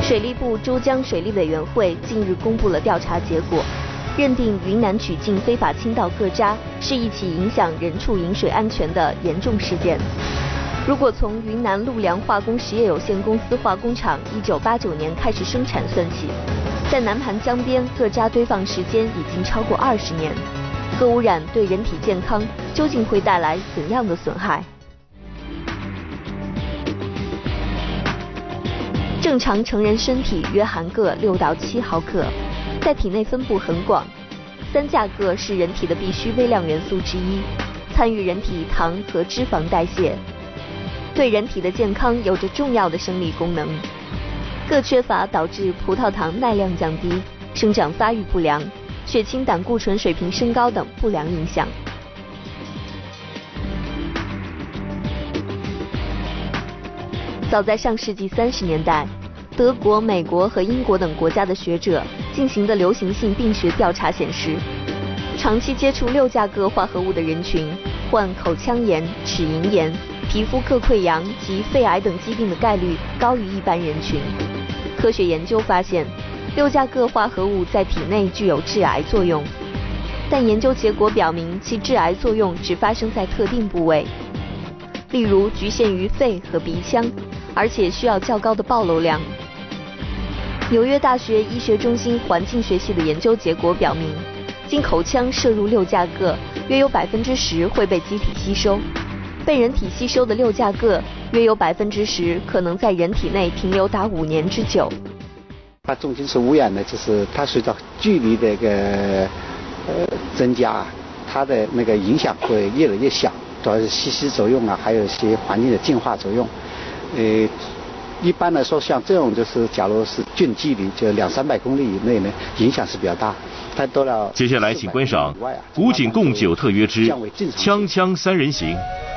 水利部珠江水利委员会近日公布了调查结果，认定云南曲靖非法倾倒各渣是一起影响人畜饮水安全的严重事件。如果从云南陆良化工实业有限公司化工厂1989年开始生产算起，在南盘江边各渣堆放时间已经超过20年，核污染对人体健康究竟会带来怎样的损害？正常成人身体约含铬6到7毫克，在体内分布很广。3价铬是人体的必需微量元素之一，参与人体糖和脂肪代谢，对人体的健康有着重要的生理功能。铬缺乏导致葡萄糖耐量降低、生长发育不良、血清胆固醇水平升高等不良影响。早在上世纪30年代，德国、美国和英国等国家的学者进行的流行性病学调查显示，长期接触6价铬化合物的人群，患口腔炎、齿龈炎、皮肤铬溃疡及肺癌等疾病的概率高于一般人群。科学研究发现，6价铬化合物在体内具有致癌作用，但研究结果表明其致癌作用只发生在特定部位，例如局限于肺和鼻腔，而且需要较高的暴露量。纽约大学医学中心环境学系的研究结果表明，经口腔摄入6价铬，约有10%会被机体吸收，被人体吸收的6价铬约有10%可能在人体内停留达5年之久。 它重金属污染呢，就是它随着距离的一个增加，它的那个影响会越来越小，主要是吸吸作用啊，还有一些环境的净化作用。一般来说，像这种就是假如是近距离，就200-300公里以内呢，影响是比较大。它到了。 接下来请观赏古井贡酒特约之锵锵3人行。